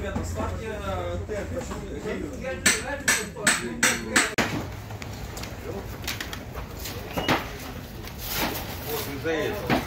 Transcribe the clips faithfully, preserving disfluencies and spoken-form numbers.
ребята, ставьте тег. Вот из-за этого.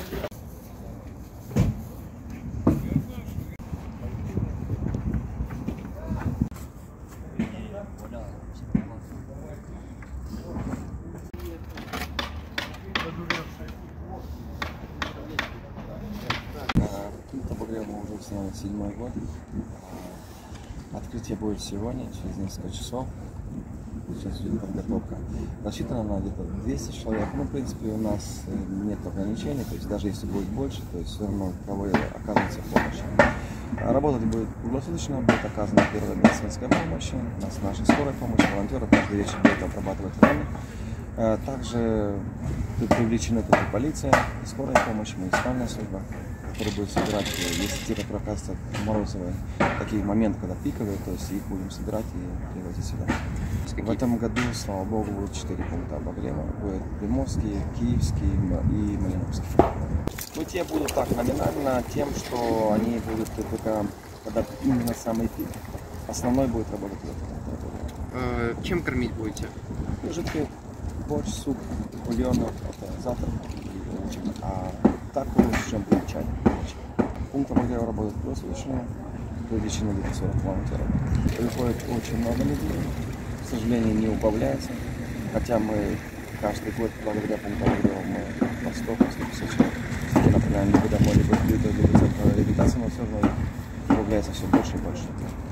Обогреву уже установлен седьмой год. Открытие будет сегодня, через несколько часов. Сейчас идет подготовка. Рассчитано на где-то двести человек. Ну, в принципе, у нас нет ограничений, то есть даже если будет больше, то есть все равно кого оказывается помощь. Работать будет круглосуточно, будет оказана первая медицинская помощь, у нас наша скорая помощь, волонтеры каждый вечер будут обрабатывать раны. Также привлечены тут и полиция, и скорая помощь, муниципальная служба, которые будут собирать, если те, которые оказываются морозовые, такие моменты, когда пиковые, то есть их будем собирать и привозить сюда. В этом году, слава богу, будет четыре пункта обогрева. Будет Приморский, Киевский и Малиновский. Ну, те будут так номинально тем, что они будут только, когда именно самый пик. Основной будет работать в этом. А, чем кормить будете? Жидкий борщ, суп, бульоны, это завтрак. А так лучше, чем будет чай. Пункт обогрева работает круглосуточно, привлечено где-то сорок волонтеров. Приходит очень много людей, к сожалению, не убавляется. Хотя мы каждый год, благодаря пункту обогрева, мы по сто пятьдесят человек. Например, не домой, либо в либо реабилитация, но все равно убавляется все больше и больше.